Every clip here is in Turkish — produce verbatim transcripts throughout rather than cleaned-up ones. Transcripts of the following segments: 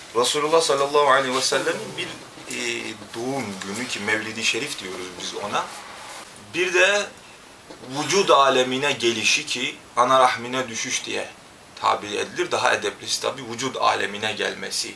Resulullah sallallahu aleyhi ve sellem'in bir e, doğum günü ki Mevlid-i Şerif diyoruz biz ona. Bir de vücud alemine gelişi ki ana rahmine düşüş diye tabir edilir. Daha edeplisi tabi vücud alemine gelmesi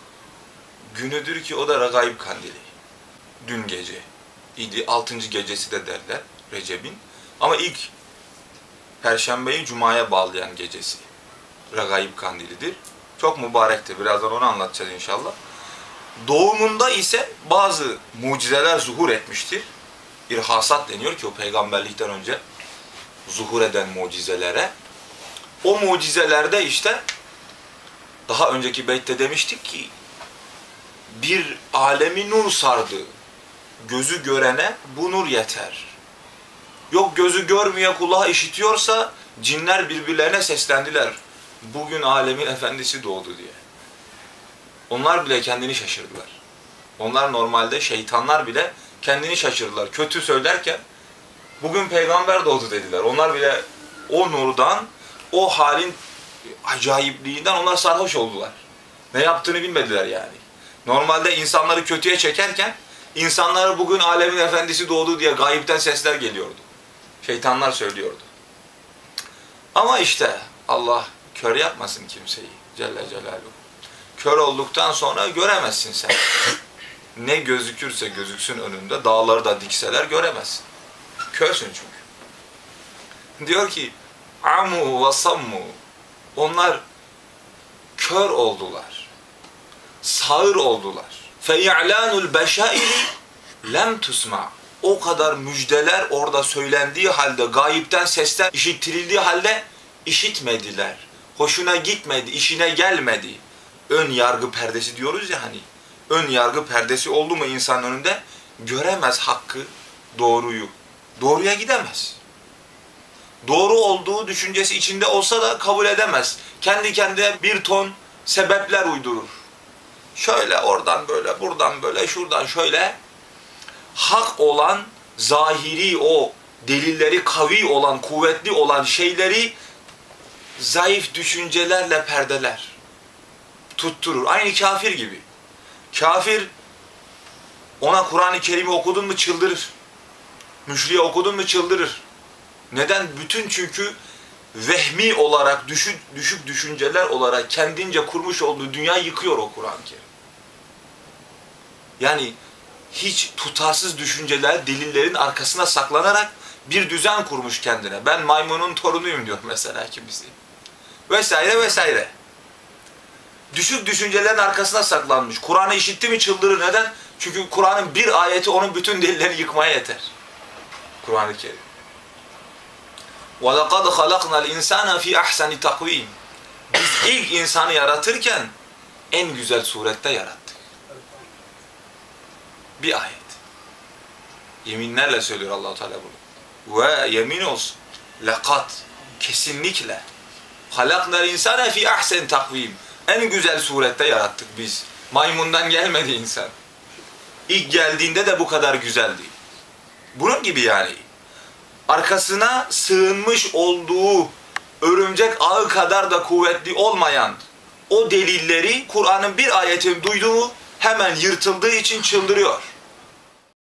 günüdür ki o da Regaib Kandili. Dün gece idi. Altıncı gecesi de derler Recep'in. Ama ilk Perşembeyi Cuma'ya bağlayan gecesi Regaib Kandilidir. Çok mübarektir. Birazdan onu anlatacağız inşallah. Doğumunda ise bazı mucizeler zuhur etmiştir. İrhasat deniyor ki o peygamberlikten önce zuhur eden mucizelere. O mucizelerde işte daha önceki beytte demiştik ki bir alemi nur sardı. Gözü görene bu nur yeter. Yok gözü görmeye kulağı işitiyorsa cinler birbirlerine seslendiler. Bugün alemin efendisi doğdu diye. Onlar bile kendini şaşırdılar. Onlar normalde şeytanlar bile kendini şaşırdılar. Kötü söylerken bugün peygamber doğdu dediler. Onlar bile o nurdan, o halin acayipliğinden onlar sarhoş oldular. Ne yaptığını bilmediler yani. Normalde insanları kötüye çekerken insanlara bugün alemin efendisi doğdu diye gayipten sesler geliyordu. Şeytanlar söylüyordu. Ama işte Allah kör yapmasın kimseyi Celle Celaluhu. Kör olduktan sonra göremezsin sen. Ne gözükürse gözüksün önünde, dağları da dikseler göremezsin. Körsün çünkü. Diyor ki, amu ve sammu. Onlar kör oldular. Sağır oldular. Fe'ya'lanul beşairi lem tusma. O kadar müjdeler orada söylendiği halde, gayipten sesler işittirildiği halde işitmediler. Hoşuna gitmedi, işine gelmedi. Ön yargı perdesi diyoruz ya hani. Ön yargı perdesi oldu mu insanın önünde göremez hakkı, doğruyu. Doğruya gidemez. Doğru olduğu düşüncesi içinde olsa da kabul edemez. Kendi kendine bir ton sebepler uydurur. Şöyle oradan böyle, buradan böyle, şuradan şöyle. Hak olan, zahiri o delilleri kavi olan, kuvvetli olan şeyleri zayıf düşüncelerle perdeler. Tutturur. Aynı kafir gibi. Kafir ona Kur'an-ı Kerim'i okudun mu çıldırır. Müşriye okudun mu çıldırır. Neden? Bütün çünkü vehmi olarak, düşük, düşük düşünceler olarak kendince kurmuş olduğu dünyayı yıkıyor o Kur'an-ı Kerim. Yani hiç tutarsız düşünceler, delillerin arkasına saklanarak bir düzen kurmuş kendine. Ben maymunun torunuyum diyor mesela kimisi. Vesaire vesaire. Düşük düşüncelerin arkasına saklanmış. Kur'an'ı işitti mi çıldırır. Neden? Çünkü Kur'an'ın bir ayeti onun bütün delillerini yıkmaya yeter. Kur'an-ı Kerim. وَلَقَدْ خَلَقْنَا الْاِنْسَانَ فِي اَحْسَنِ تَقْوِيمٍ. Biz ilk insanı yaratırken en güzel surette yarattık. Bir ayet. Yeminlerle söylüyor Allah-u Teala bunu. Ve yemin olsun. لَقَدْ kesinlikle خَلَقْنَا الْاِنْسَانَ فِي اَحْسَنِ تَقْوِيمٍ. En güzel surette yarattık biz. Maymundan gelmedi insan. İlk geldiğinde de bu kadar güzeldi. Bunun gibi yani. Arkasına sığınmış olduğu örümcek ağı kadar da kuvvetli olmayan o delilleri Kur'an'ın bir ayetini duyduğu hemen yırtıldığı için çıldırıyor.